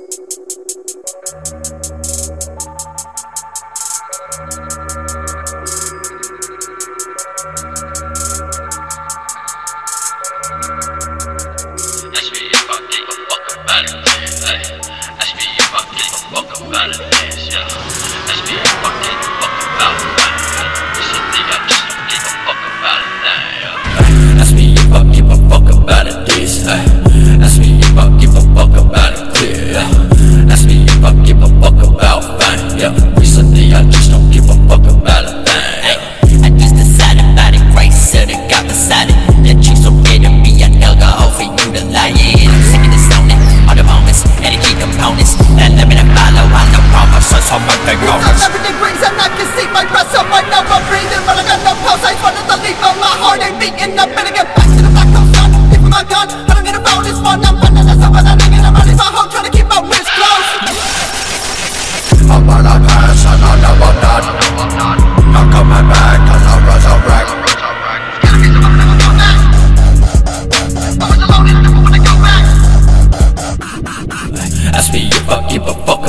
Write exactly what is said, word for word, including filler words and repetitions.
Everything brings and I can see my breath, so I know I'm breathing, but I got no pulse. I just wanted to leave, but my heart ain't beating. I better get back to the black hole sun. Give me my gun, I don't need a phone, it's fun. I'm running as up, but I'm thinking I'm running my home, trying to keep my wrist close. I'm on a pass and I know I'm not. I'm coming back and I'll resurrect. Gotta get some up, never go back. I was alone and I never wanna go back. Ask me if I give a fuck